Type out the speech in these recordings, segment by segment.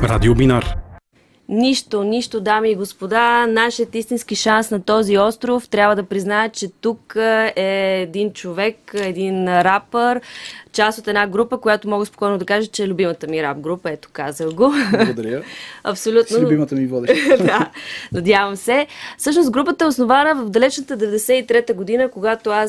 Радио Бинар. Нищо, дами и господа. Нашият истински шанс на този остров, трябва да призная, че тук е един човек, един рапър, част от една група, която мога спокойно да кажа, че е любимата ми рап група. Ето, казал го. Благодаря. Абсолютно. С любимата ми водеща. Да, надявам се. Всъщност групата е основана в далечната 93-та година, когато аз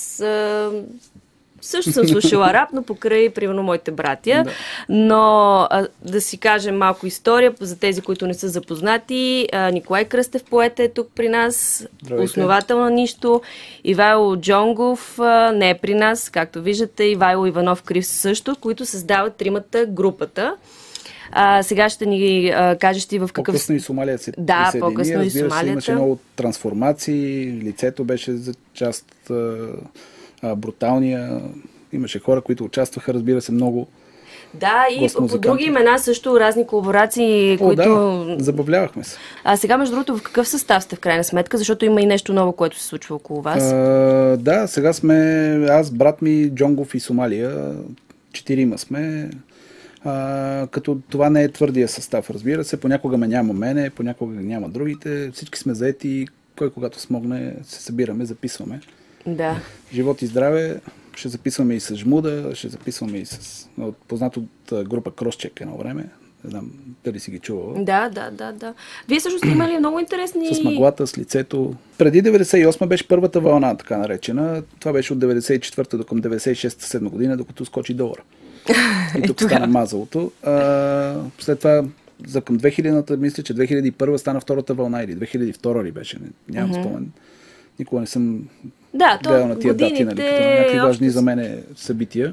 също съм слушала рап, но покрай, примерно, моите братя. Да. Но да си кажем малко история за тези, които не са запознати. Николай Кръстев, поет, е тук при нас. Здравейте. Основател на Нищо. Ивайло Джонгов не е при нас, както виждате. Ивайло Иванов Крив също, които създават тримата групата. Сега ще ни кажеш ти в какъв... По-късно и Сомалия се да, присъедини. по-късно и Сомалията. Имаше много трансформации. Лицето беше за част... бруталния. Имаше хора, които участваха, разбира се, много. Да, и по други имена също разни колаборации, които... Да, забавлявахме се. А сега, между другото, в какъв състав сте в крайна сметка? Защото има и нещо ново, което се случва около вас. Да, сега сме аз, брат ми, Джонгов и Сомалия. 4 сме. Като това не е твърдия състав, разбира се. Понякога ме няма мене, понякога няма другите. Всички сме заети. Кой когато смогне, се събираме, записваме. Да. Живот и здраве. Ще записваме и с Жмуда, ще записваме и с познат от група Кросчек едно време. Не знам дали си ги чувала. Да. Вие също сте имали много интересни... С мъглата, с лицето. Преди 98 беше първата вълна, така наречена. Това беше от 94-та до към 96-7 година, докато скочи долара. И тук стана мазалото. След това за към 2000-та, мисля, че 2001 стана втората вълна или 2002 ли беше. Нямам спомен. Никога не съм гледал на тия дати, нали, като някакви важни за мен събития.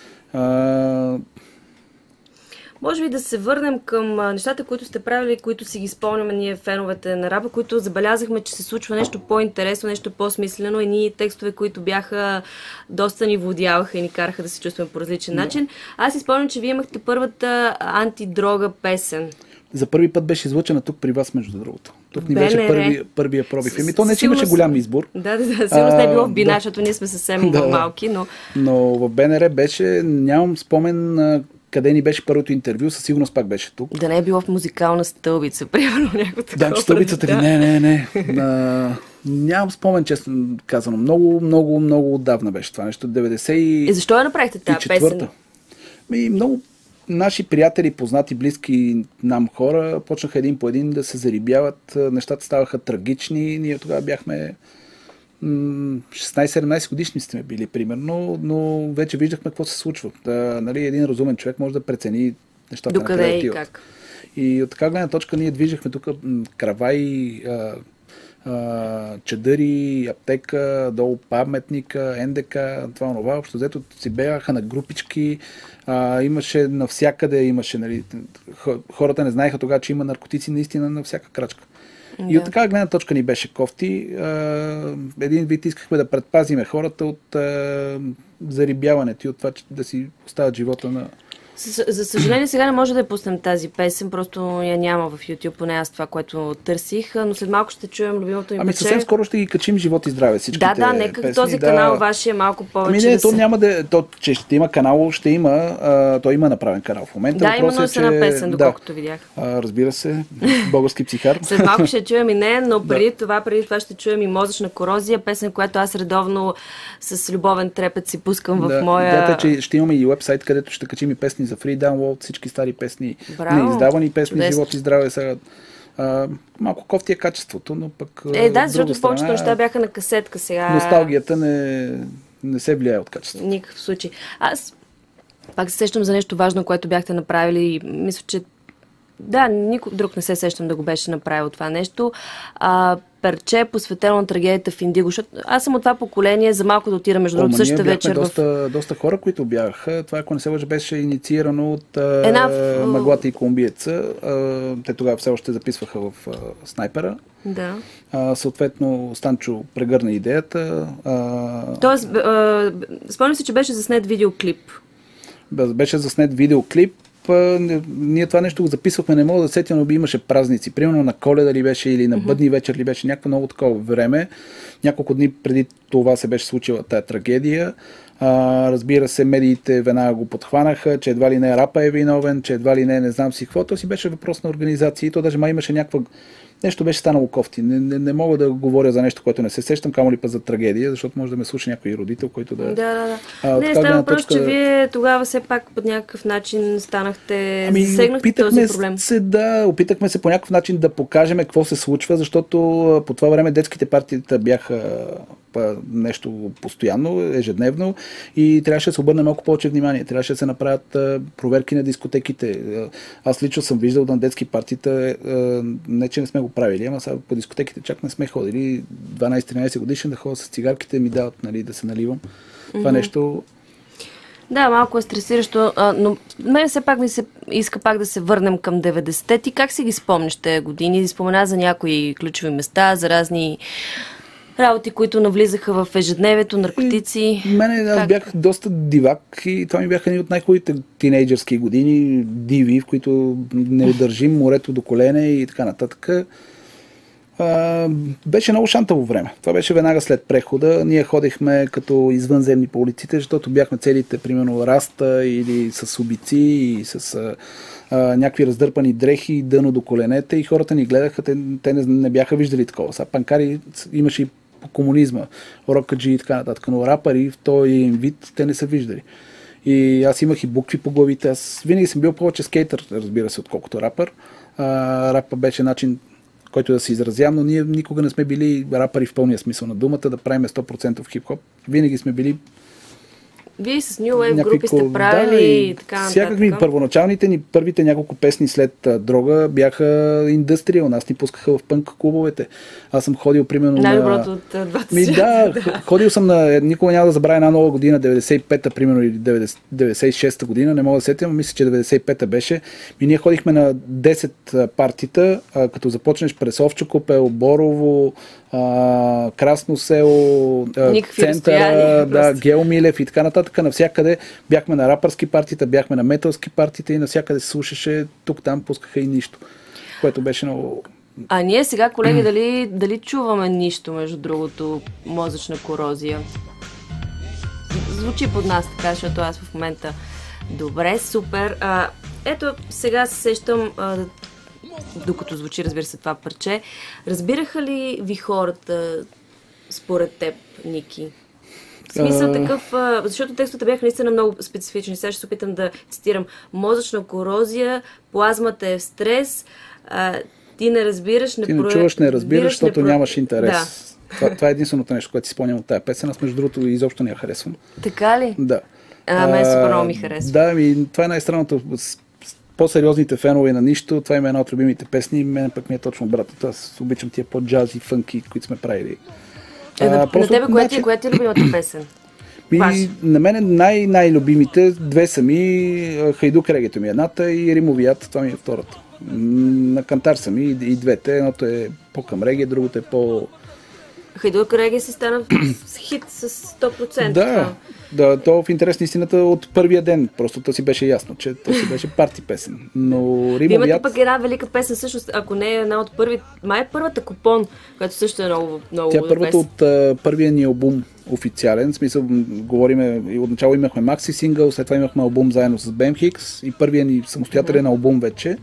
Може би да се върнем към нещата, които сте правили, които си ги спомняме ние, феновете на рапа, които забелязахме, че се случва нещо по-интересно, нещо по-смислено, едни текстове, които бяха доста ни водяваха и ни караха да се чувстваме по различен начин. Аз си спомням, че вие имахте първата антидрога песен. За първи път беше излъчена тук при вас, между другото. Тук ни беше първия пробив. То не че имаше голям избор. Да, сигурно не е било в Бинар, защото ние сме съвсем малки, но... Но в БНР беше, нямам спомен къде ни беше първото интервю, със сигурност пак беше тук. Да не е било в музикална стълбица, примерно някакво такова. Да, стълбицата ли? Не. Нямам спомен, честно казано. Много отдавна беше това нещо. 90 защо я направихте тази песен? Много наши приятели, познати, близки нам хора почнаха един по един да се зарибяват. Нещата ставаха трагични. Ние тогава бяхме 16-17 годишни сме били, примерно, но вече виждахме какво се случва. Нали, един разумен човек може да прецени нещата. Докъде и как. И от така гледна точка ние движихме тук краваи, чадъри, аптека, долу паметника, НДК, това. Общо взето си бяха на групички, имаше навсякъде, нали, хората не знаеха тогава, че има наркотици наистина на всяка крачка. И от така гледна точка ни беше кофти. Един вид искахме да предпазиме хората от зарибяването и от това, че да си оставят живота на... За съжаление, сега не може да я пуснем тази песен, просто я няма в YouTube, поне аз това, което търсих, но след малко ще чуем любимото ми пече. Съвсем скоро ще ги качим Живот и здраве всичките Да, нека песни, този канал вашия малко повече че ще има канал, ще има, той има направен канал в момента. Да, именно с една песен, доколкото видях. Разбира се, български психар. След малко ще чуем и нея, но преди това ще чуем и Мозъчна корозия, песен, която аз редовно с любовен трепет си пускам в моя... Да, че ще имаме и уебсайт, където ще качим и песни за free download, всички стари песни, неиздавани песни, чудесно. Живот и здраве сега. Малко кофти е качеството, но пък... защото повечето неща бяха на касетка сега. Носталгията не се влияе от качеството. Никакъв случай. Аз пак се сещам за нещо важно, което бяхте направили. Мисля, че никой друг не се сещам да го беше направил това нещо. Перче, посветено на трагедията в Индиго. Аз съм от това поколение, за малко да отира между другото същата вечер. Доста хора, които бяха. Това, ако не се лъжа, беше инициирано от Мъглата и колумбиеца. Те тогава все още записваха в Снайпера. Да. Съответно, Станчо прегърна идеята. Тоест, спомням си, че беше заснет видеоклип. Беше заснет видеоклип. ние това нещо го записвахме, не мога да сетя, но имаше празници. Примерно на Коледа ли беше или на Бъдни вечер ли беше, някакво много такова време. Няколко дни преди това се беше случила тая трагедия. Разбира се, медиите веднага го подхванаха, че едва ли не рапа е виновен, че едва ли не знам си какво. То си беше въпрос на организации. То даже имаше някаква... Нещо беше станало кофти. Не мога да говоря за нещо, което не се сещам, камо ли път за трагедия, защото може да ме слуша някой родител, който да... Да. Не, става въпрос, че вие тогава все пак по някакъв начин станахте... засегнахте този проблем. Опитахме се по някакъв начин да покажем какво се случва, защото по това време детските партиите бяха нещо постоянно, ежедневно и трябваше да се обърне малко повече внимание. Трябваше да се направят проверки на дискотеките. Аз лично съм виждал на детски партита, не че не сме го правили, ама сега по дискотеките чак не сме ходили. 12-13 годишен да ходя с цигарките, ми дават, нали, да се наливам. Това нещо... Да, малко е стресиращо, но мен все пак ми се иска пак да се върнем към 90-те. Ти как си ги спомниш тези години? Спомена за някои ключови места, за разни работи, които навлизаха в ежедневието, наркотици. Аз бях доста дивак и това ми бяха едни от най-хубавите тинейджърски години, диви, в които не удържим морето до колене и така нататък. Беше много шантаво време. Това беше веднага след прехода. Ние ходихме като извънземни по улиците, защото бяхме целите, примерно, раста или с убици и с някакви раздърпани дрехи, дъно до коленете и хората ни гледаха, те не бяха виждали такова. Сега панкари имаше и по комунизма, рокаджи и така нататък, но рапъри в този вид те не са виждали. И аз имах и букви по главите. Аз винаги съм бил повече скейтър, разбира се, отколкото рапър. Рапа беше начин, който да се изразявам, но ние никога не сме били рапъри в пълния смисъл на думата, да правим 100% хип-хоп. Винаги сме били... Вие с New Wave групи сте правили и така нататък. Всякакви първоначалните ни първите няколко песни след Дрога бяха индъстриал. Нас ни пускаха в пънк клубовете. Аз съм ходил примерно най-доброто от 20. Ходил съм никога няма да забравя една нова година, 95-та примерно или 96-та година, не мога да сетям, мисля, че 95-та беше. И ние ходихме на 10 партита, като започнеш през Овчо купел, Борово, Красно село, центъра, Гео Милев и така нататък. Навсякъде бяхме на рапърски партита, бяхме на металски партита и навсякъде се слушаше, тук-там пускаха и нищо, което беше много... А ние сега, колеги, дали чуваме нищо, между другото, мозъчна корозия? Звучи под нас така, защото аз в момента... Добре, супер. Ето, сега се сещам... докато звучи, разбира се, това парче. Разбираха ли ви хората според теб, Ники? В смисъл такъв, защото текстовете бяха наистина много специфични. Сега ще се опитам да цитирам. Мозъчна корозия, плазмата е в стрес, ти не разбираш, ти не чуваш, не разбираш, защото нямаш интерес. Да. Това е единственото нещо, което си спомням от тая песен. Аз между другото изобщо не я харесвам. Така ли? Да. Мен супер много ми харесва. Да, това е най-странното. По-сериозните фенове на нищо, това има една от любимите песни, мен пък ми е точно обратното. Аз обичам тия по-джази, фънки, които сме правили. На тебе, коя ти е любимата песен? На мен най-любимите две са ми, Хайдук регето ми едната и Римовият, това ми е втората. На кантар са ми и двете, едното е по-към реге, другото е по... Хайдук реге си стана хит с 100%. Да, то в интерес на истината от първия ден. Просто то си беше ясно, че то си беше парти песен. Но Римовият... Имате пък една велика песен, всъщност, ако не е една от първи... Май е първата Купон, която също е много Тя е първата от първия ни албум официален. В смисъл, говориме, отначало имахме макси сингъл, след това имахме албум заедно с Бем Хикс и първия ни самостоятелен албум вече.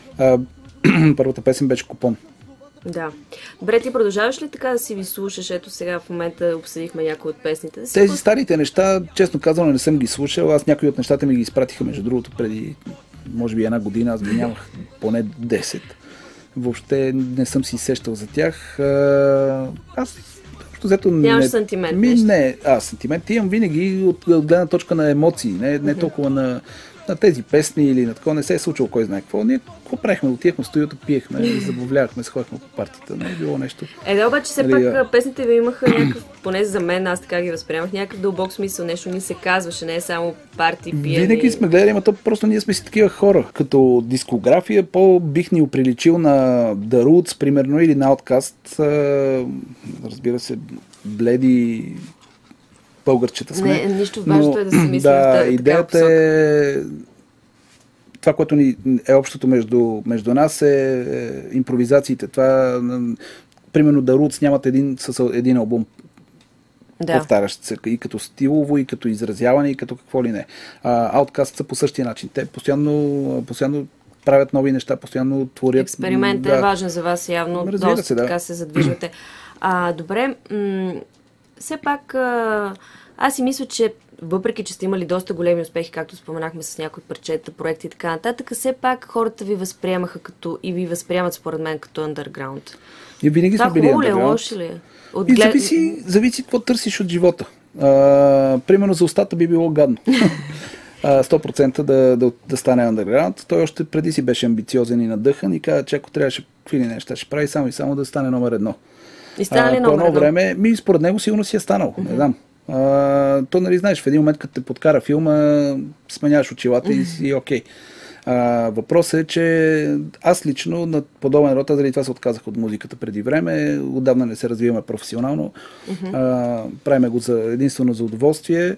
Първата песен беше Купон. Да. Добре, ти продължаваш ли така да си ви слушаш? Ето сега в момента обсъдихме някои от песните. Тези старите неща, честно казано, не съм ги слушал. Аз някои от нещата ми ги изпратиха, между другото, преди може би една година. Аз ги нямах поне 10. Въобще не съм си сещал за тях. Аз нямаш сантимент. Не, сантимент имам винаги от гледна точка на емоции, не толкова на тези песни или на такова не се е случило кой знае какво. Ние какво правихме? Отивахме в студиото, пиехме, забавлявахме, ходихме по партията. Не е било нещо. Да, обаче все пак песните ви имаха някакъв, поне за мен, аз така ги възприемах, някакъв дълбок смисъл, нещо ни се казваше, не е само парти, пиене. Винаги сме гледали, то просто ние сме си такива хора. Като дискография бих ни оприличил на The Roots, примерно, или на Outkast. Разбира се, бледи българчета сме. Нищо важно е да се мисли в тази идеята е това, което ни е общото между нас е импровизациите. Това, примерно, The Roots нямат един албум, повтарящ се и като стилово, и като изразяване, и като какво ли не. Outcast са по същия начин. Те постоянно правят нови неща, постоянно творят. Експериментът е важен за вас явно. Доста така се задвижвате. Добре, все пак аз си мисля, че въпреки, че сте имали доста големи успехи, както споменахме с някои парчета, проекти и така нататък, все пак хората ви възприемаха и ви възприемат според мен като underground. И винаги сме били underground. Това хубаво ли, лошо ли? Зависи какво търсиш от живота. Примерно за устата би било гадно. 100% да стане underground. Той още преди си беше амбициозен и надъхан и каза, че ако трябваше какви неща ще прави само и само да стане номер едно. И стана ли номер едно? По едно време, според него сигурно си е станал. Не знам. То, нали, знаеш, в един момент, като те подкара филма, сменяваш очилата и си окей. Въпросът е, че аз лично на подобен род, заради това се отказах от музиката преди време, отдавна не се развиваме професионално, правиме го единствено за удоволствие.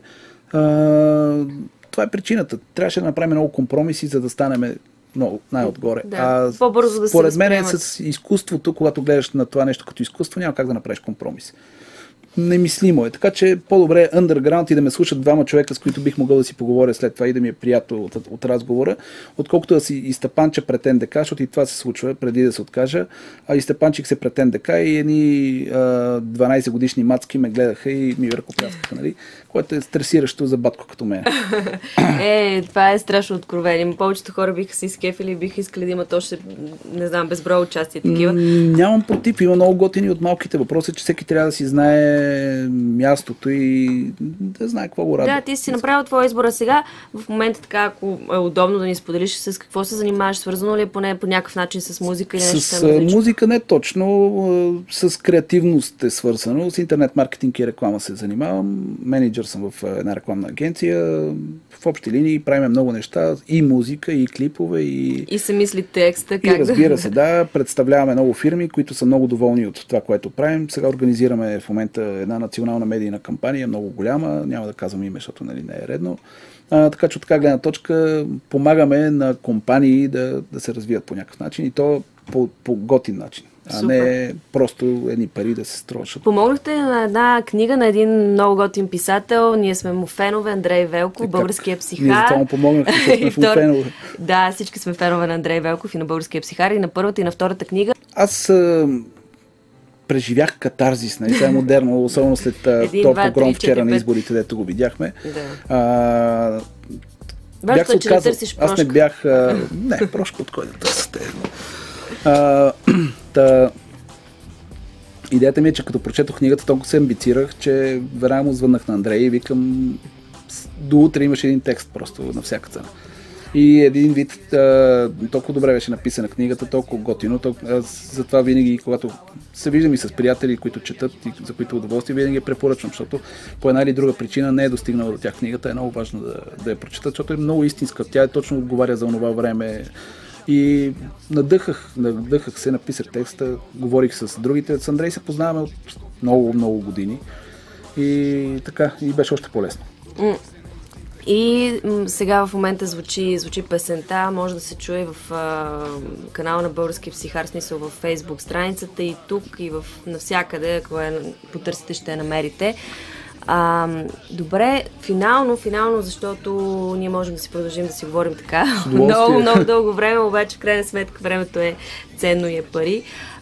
Това е причината. Трябваше да направим много компромиси, за да станем много най-отгоре. По-бързо да се според мен с изкуството, когато гледаш на това нещо като изкуство, няма как да направиш компромис. Немислимо е. Така че по-добре е underground и да ме слушат двама човека, с които бих могъл да си поговоря след това и да ми е приятел от разговора, отколкото да си изтъпанча претен дека, защото и това се случва преди да се откажа. Изтъпанчих се претен дека и едни 12 годишни мацки ме гледаха и ми ръкопляскаха, нали? Което е стресиращо за батко като мен. Това е страшно откровение. Повечето хора биха се изкефили и биха искали да имат още, не знам, безброй участие такива. Нямам против. Има много готини от малките. Въпросът е, че всеки трябва да си знае мястото и да знае какво го радва. Да, ти си направил твоя избор. Сега, в момента така, ако е удобно да ни споделиш с какво се занимаваш, свързано ли е поне по някакъв начин с музика или нещо? С музика не точно, с креативност е свързано. С интернет маркетинг и реклама се занимавам. Менеджер съм в една рекламна агенция. В общи линии правим много неща. И музика, и клипове, и се мисли текста. И разбира се, да. Представляваме много фирми, които са много доволни от това, което правим. Сега организираме в момента една национална медийна кампания, много голяма. Няма да казвам име, защото, нали, не е редно. Така че от така гледна точка помагаме на компании да се развият по някакъв начин и то по готин начин. Не просто едни пари да се строят. Помогнахте на една книга на един много готин писател. Ние сме му фенове, Андрей Велков, българския психар. Ние само помогнахте, защото сме му фенове. Да, всички сме фенове на Андрей Велков и на българския психар и на първата и на втората книга. Аз преживях катарзис, нали? Това е модерно, особено след този погром вчера на изборите, дето го видяхме. Бях се отказал. Аз не бях... Не, прошка от кой да търсите. Идеята ми е, че като прочетох книгата, толкова се амбицирах, че веднага му звъннах на Андрей и викам, до утре имаш един текст просто на всяка цена. И един вид, толкова добре беше написана книгата, толкова готино. Затова винаги, когато се виждам и с приятели, които четат и за които удоволствие, винаги я препоръчвам, защото по една или друга причина не е достигнала до тях книгата. Е много важно да я прочетат, защото е много истинска. Тя точно отговаря за онова време. И надъхах се, написах текста, говорих с другите. С Андрей се познаваме от много години. И така, и беше още по-лесно. И сега в момента звучи песента, може да се чуе в канала на Български психар, смисъл в Фейсбук страницата и тук, и навсякъде, ако потърсите, ще я намерите. Добре, финално, защото ние можем да си продължим да си говорим така много дълго време, обаче в крайна сметка времето е ценно и е пари.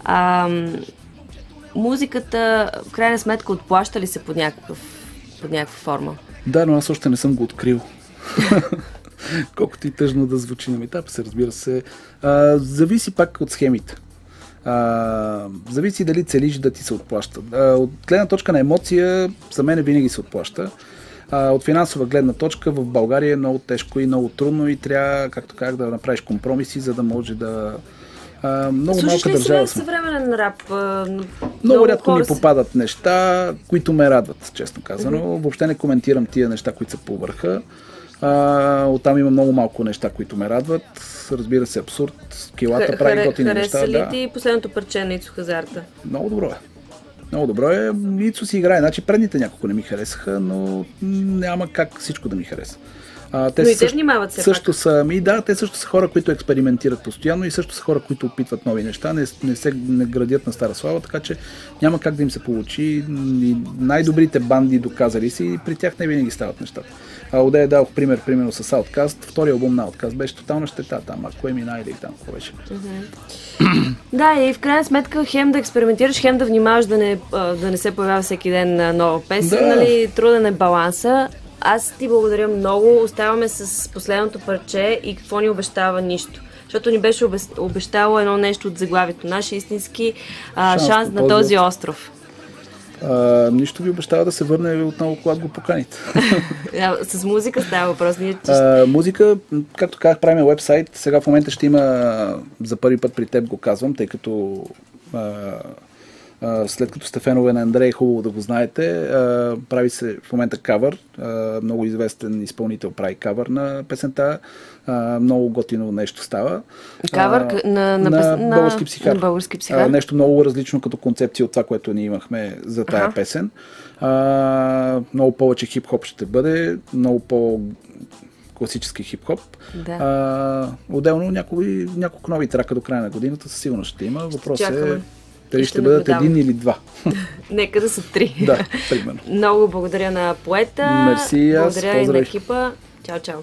Музиката в крайна сметка отплаща ли се под някаква форма? Да, но аз още не съм го открил. Колкото и тъжно да звучи на етап, се разбира се. Зависи пак от схемите. Зависи дали целиш да ти се отплаща. От гледна точка на емоция, за мен винаги се отплаща. От финансова гледна точка в България е много тежко и много трудно и трябва, както казах, да направиш компромиси, за да може да... Много малка държава съм. Съвременен рап? Много рядко ми попадат неща, които ме радват, честно казано. Въобще не коментирам тия неща, които са по върха. Оттам има много малко неща, които ме радват. Разбира се, абсурд. Килата прави готини неща. Хареса ли ти последното парче на Ицо Хазарта? Много добро е. Много добро е. Ицо си играе. Значи предните няколко не ми харесаха, но няма как всичко да ми хареса. Но и те внимават се също са, те също са хора, които експериментират постоянно и също са хора, които опитват нови неща, не градят на стара слава, така че няма как да им се получи. И най-добрите банди доказали си и при тях не винаги стават нещата. Одея дадох примерно с Outkast. Втория албум на Outkast беше тотална щета там, ако е мина или там, какво беше. Да, и в крайна сметка хем да експериментираш, хем да внимаваш да не се появява всеки ден нова песен, нали, труден е баланса. Аз ти благодаря много. Оставаме с последното парче и какво ни обещава нищо. Защото ни беше обещало едно нещо от заглавието. Наш истински шанс на този остров. Нищо ви обещава да се върне отново, когато го поканите. С музика става въпрос. Музика, както казах, правим уебсайт. Сега в момента ще има, за първи път при теб го казвам, тъй като след като Стефанове на Андрей, хубаво да го знаете, прави се в момента кавър. Много известен изпълнител прави кавър на песента. Много готино нещо става. Кавър на български психар. На български психар. Нещо много различно като концепция от това, което ние имахме за тая песен. Много повече хип-хоп ще бъде, много по-класически хип-хоп. Да. Отделно няколко нови трака до края на годината със сигурност ще има. Въпросът е дали ще бъдат един или два. Нека да са 3. Да, примерно. Много благодаря на поета. Мерси, благодаря и на екипа. Чао, чао.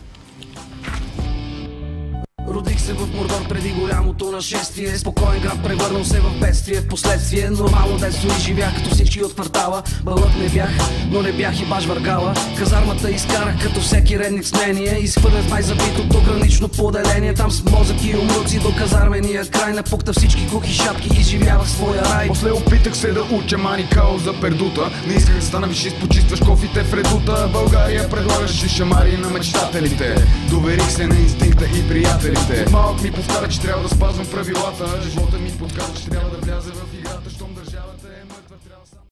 Родих се в Мордор преди голямото нашествие. Спокоен град превърнал се в бедствие. Впоследствие нормално детство и живях като всички от квартала. Бълък не бях, но не бях и баш въргала. Казармата изкарах като всеки редник с мнение. Изхвърлят най-забитото гранично поделение. Там с мозък и умруци до казармения край. Напукта всички кухи шапки, изживявах своя рай. После опитах се да уча маникао за пердута. Не исках да стана вишист, почистваш кофите в редута. България предлагаше шамари на мечтателите. Доверих се на инстинкта и приятелите. Малък ми повтаря, че трябва да спазвам правилата. Живота ми подсказва, че трябва да вляза в